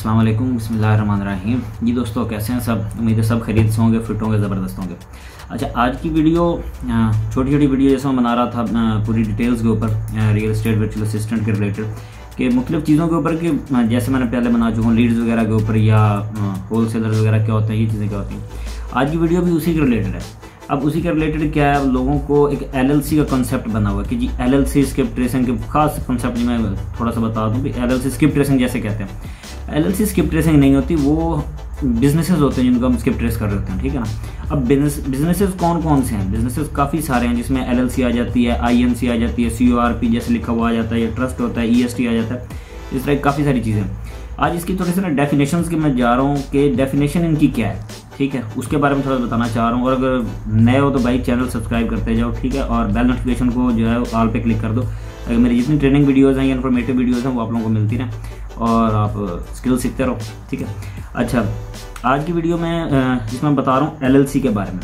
अस्सलाम वालेकुम, बिस्मिल्लाहिर्रहमानिर्रहीम। जी दोस्तों, कैसे हैं सब? उम्मीद है सब खरीद से होंगे, फिट होंगे, ज़बरदस्त होंगे। अच्छा, आज की वीडियो छोटी छोटी वीडियो जैसे मैं बना रहा था पूरी डिटेल्स के ऊपर रियल एस्टेट वर्चुअल असिस्टेंट के रिलेटेड कि मुख्तलिफ चीज़ों के ऊपर कि जैसे मैंने पहले बना चुका हूँ लीड्स वगैरह के ऊपर या होलसेलर वगैरह क्या होते हैं, ये चीज़ें क्या होती हैं। आज की वीडियो भी उसी के रिलेटेड है। अब उसी के रिलेटेड क्या है, लोगों को एक LLC का कॉन्सेप्ट बना हुआ है कि जी LLC स्किप ट्रेसिंग के खास कॉन्सेप्ट मैं थोड़ा सा बता दूं कि LLC स्किप ट्रेसिंग जैसे कहते हैं। LLC स्किप ट्रेसिंग नहीं होती, वो बिजनेसेस होते हैं जिनको हम स्किप ट्रेस कर रहे होते हैं, ठीक है ना। अब बिजनेसेस कौन कौन से हैं? बिजनेसेस काफ़ी सारे हैं जिसमें LLC आ जाती है, INC आ जाती है, CORP जैसे लिखा हुआ आ जाता है, या ट्रस्ट होता है, EST आ जाता है। इस तरह काफ़ी सारी चीज़ें। आज इसकी थोड़ी सी ना डेफिनेशंस की मैं जा रहा हूँ कि डेफिनेशन इनकी क्या है, ठीक है, उसके बारे में थोड़ा बताना चाह रहा हूँ। और अगर नए हो तो भाई चैनल सब्सक्राइब करते जाओ, ठीक है, और बेल नोटिफिकेशन को जो है ऑल पे क्लिक कर दो ताकि मेरी जितनी ट्रेनिंग वीडियोज़ हैं या इन्फॉर्मेटिव वीडियोज़ हैं वो आप लोगों को मिलती रहें और आप स्किल सीखते रहो, ठीक है। अच्छा, आज की वीडियो में जिसमें मैं बता रहा हूँ LLC के बारे में।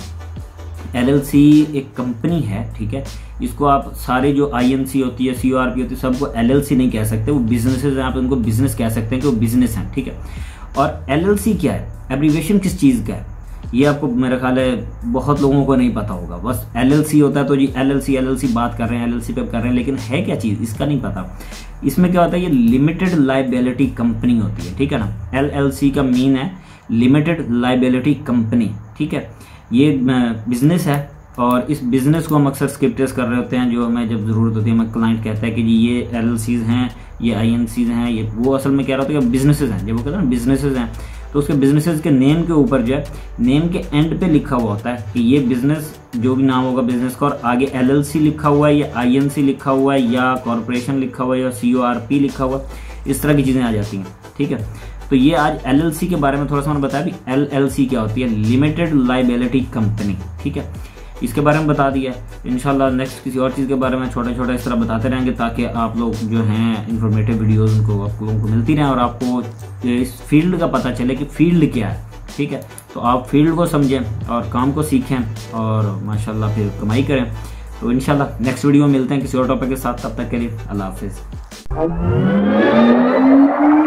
LLC एक कंपनी है, ठीक है। इसको आप सारे जो INC होती है, CORP होती है, सबको LLC नहीं कह सकते, वो बिजनेसेस हैं, आप उनको बिजनेस कह सकते हैं कि वो बिजनेस हैं, ठीक है। और LLC क्या है, एब्रीविएशन किस चीज़ का है, ये आपको मेरा ख्याल है बहुत लोगों को नहीं पता होगा। बस LLC होता है तो जी LLC बात कर रहे हैं, LLC पे कर रहे हैं, लेकिन है क्या चीज़ इसका नहीं पता। इसमें क्या होता है, ये लिमिटेड लाइबिलिटी कंपनी होती है, ठीक है ना। LLC का मीन है लिमिटेड लाइबिलिटी कंपनी, ठीक है। ये बिजनेस है और इस बिजनेस को हम अक्सर स्किप ट्रेस कर रहे होते हैं। जो हमें जब ज़रूरत होती है, हमें क्लाइंट कहता है कि जी ये LLCs हैं, ये INCs हैं, ये वो असल में कह रहा होता है कि बिजनेसेस हैं। जब वो कहते हैं ना बिजनेसेस हैं तो उसके बिजनेसेस के नेम के ऊपर जो है, नेम के एंड पे लिखा हुआ होता है कि ये बिजनेस, जो भी नाम होगा बिजनेस का, और आगे LLC लिखा हुआ है या INC लिखा हुआ है या कॉरपोरेशन लिखा हुआ है या CORP लिखा हुआ है, इस तरह की चीज़ें आ जाती हैं, ठीक है। तो ये आज LLC के बारे में थोड़ा सा मैंने बताया भी। LLC क्या होती है, लिमिटेड लाइबिलिटी कंपनी, ठीक है। इसके बारे में बता दिया। इंशाल्लाह नेक्स्ट किसी और चीज़ के बारे में छोटा छोटा इस तरह बताते रहेंगे ताकि आप लोग जो हैं इंफॉर्मेटिव वीडियोज़ उनको आप लोगों को मिलती रहें और आपको इस फील्ड का पता चले कि फील्ड क्या है, ठीक है। तो आप फील्ड को समझें और काम को सीखें और माशाल्लाह फिर कमाई करें। तो इंशाल्लाह नेक्स्ट वीडियो में मिलते हैं किसी और टॉपिक के साथ। तब तक के लिए अल्लाह हाफिज़।